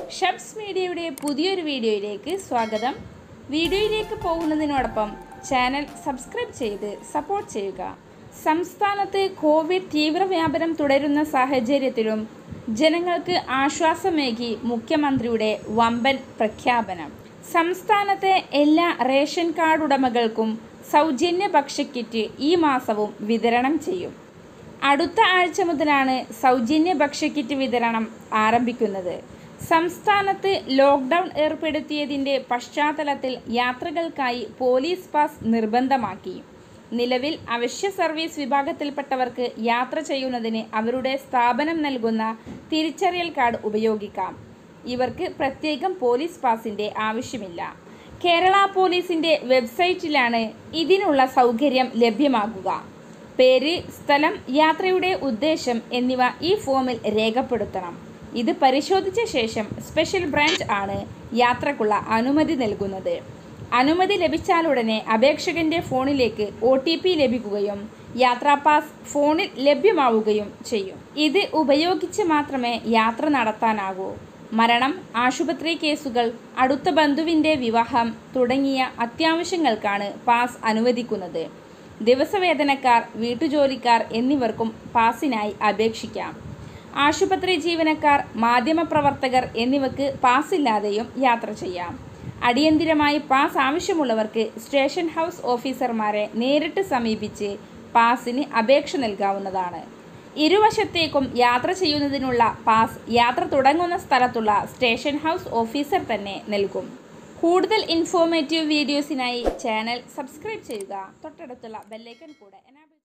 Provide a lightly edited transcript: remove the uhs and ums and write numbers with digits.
Shrubs മീഡിയയുടെ പുതിയൊരു വീഡിയോയിലേക്ക് സ്വാഗതം. വീഡിയോയിലേക്ക് പോകുന്നതിനോടൊപ്പം ചാനൽ സബ്സ്ക്രൈബ് ചെയ്ത് സപ്പോർട്ട് ചെയ്യുക. സംസ്ഥാനത്ത് കോവിഡ് തീവ്രവ്യാപനം തുടരുന്ന സാഹചര്യത്തിലും ജനങ്ങൾക്ക് ആശ്വാസമേകി മുഖ്യമന്ത്രിയുടെ വമ്പൻ പ്രഖ്യാപനം. സംസ്ഥാനത്തെ എല്ലാ റേഷൻ കാർഡ് ഉടമകൾക്കും സൗജന്യ ഭക്ഷ്യക്കിറ്റ് ഈ മാസവും വിതരണം ചെയ്യും. അടുത്ത ആഴ്ച മുതലാണ് സൗജന്യ ഭക്ഷ്യക്കിറ്റ് വിതരണം ആരംഭിക്കുന്നത്. സംസ്ഥാനത്ത് ലോക്ക്ഡൗൺ ഏർപ്പെടുത്തിയതിൻ്റെ പശ്ചാത്തലത്തിൽ യാത്രകൾക്കായി പോലീസ് പാസ് നിർബന്ധമാക്കി. നിലവിൽ അവശ്യ സർവീസ് വിഭാഗത്തിൽപ്പെട്ടവർക്ക് യാത്ര ചെയ്യുന്നതിന് അവരുടെ സ്ഥാപനം നൽകുന്ന തിരിച്ചറിയൽ കാർഡ് ഉപയോഗിക്കാം. ഇവർക്ക് പ്രത്യേകം പോലീസ് പാസിൻ്റെ ആവശ്യമില്ല. കേരള പോലീസിൻ്റെ വെബ്സൈറ്റിലാണ് ഇതിനുള്ള സൗകര്യം ലഭ്യമാകുക. പേര്, സ്ഥലം, യാത്രയുടെ ഉദ്ദേശം എന്നിവ ഈ ഫോമിൽ രേഖപ്പെടുത്തണം. ഇത് പരിശോധിച്ച ശേഷം സ്പെഷ്യൽ ബ്രാഞ്ച് ആണ് യാത്രക്കുള്ള അനുമതി നൽകുന്നത്. അനുമതി ലഭിച്ചാലുടനെ അപേക്ഷകന്റെ ഫോണിലേക്ക് OTP ലഭിക്കുകയും യാത്രാ പാസ് ഫോണിൽ ലഭ്യമാവുകയും ചെയ്യും. ഇത് ഉപയോഗിച്ച് മാത്രമേ യാത്ര നടത്താനാകൂ. മരണം, ആശുപത്രി കേസുകൾ, അടുത്ത ബന്ധുവിൻ്റെ വിവാഹം തുടങ്ങിയ അത്യാവശ്യങ്ങൾക്കാണ് പാസ് അനുവദിക്കുന്നത്. ദിവസവേതനക്കാർ, വീട്ടുജോലിക്കാർ എന്നിവർക്കും പാസിനായി അപേക്ഷിക്കാം. ആശുപത്രി ജീവനക്കാർ, മാധ്യമപ്രവർത്തകർ എന്നിവർക്ക് പാസില്ലാതെയും യാത്ര ചെയ്യാം. അടിയന്തിരമായി പാസ് ആവശ്യമുള്ളവർക്ക് സ്റ്റേഷൻ ഹൗസ് ഓഫീസർമാരെ നേരിട്ട് സമീപിച്ച് പാസിന് അപേക്ഷ നൽകാവുന്നതാണ്. ഇരുവശത്തേക്കും യാത്ര ചെയ്യുന്നതിനുള്ള പാസ് യാത്ര തുടങ്ങുന്ന സ്ഥലത്തുള്ള സ്റ്റേഷൻ ഹൗസ് ഓഫീസർ തന്നെ നൽകും. കൂടുതൽ ഇൻഫോർമേറ്റീവ് വീഡിയോസിനായി ചാനൽ സബ്സ്ക്രൈബ് ചെയ്യുക. തൊട്ടടുത്തുള്ള ബെല്ലൈക്കൺ കൂടെ